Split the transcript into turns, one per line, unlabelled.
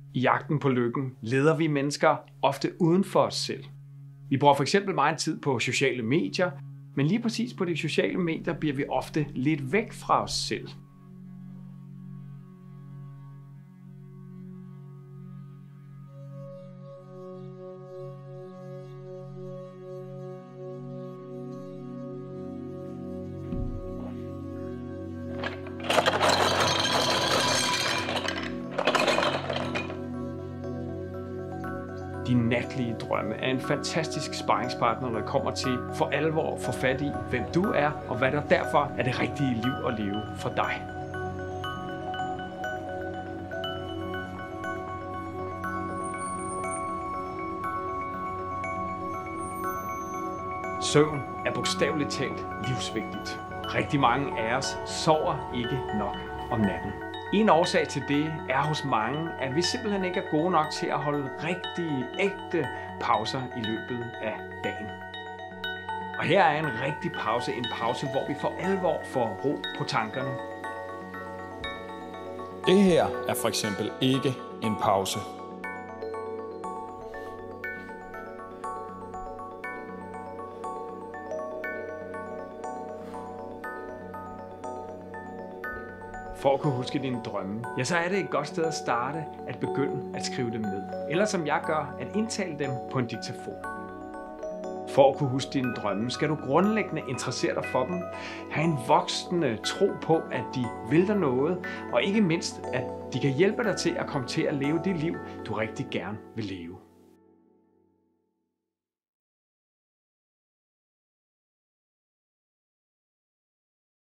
I jagten på lykken leder vi mennesker ofte uden for os selv. Vi bruger for eksempel meget tid på sociale medier, men lige præcis på de sociale medier bliver vi ofte lidt væk fra os selv. De natlige drømme er en fantastisk sparringspartner, når det kommer til for alvor at få fat i, hvem du er, og hvad der derfor er det rigtige liv at leve for dig. Søvn er bogstaveligt talt livsvigtigt. Rigtig mange af os sover ikke nok om natten. En årsag til det er hos mange, at vi simpelthen ikke er gode nok til at holde rigtige, ægte pauser i løbet af dagen. Og her er en rigtig pause, en pause, hvor vi for alvor får ro på tankerne.
Det her er for eksempel ikke en pause.
For at kunne huske dine drømme, ja, så er det et godt sted at starte at begynde at skrive dem ned. Eller som jeg gør, at indtale dem på en diktafon. For at kunne huske dine drømme, skal du grundlæggende interessere dig for dem, have en voksende tro på, at de vil dig noget, og ikke mindst, at de kan hjælpe dig til at komme til at leve det liv, du rigtig gerne vil leve.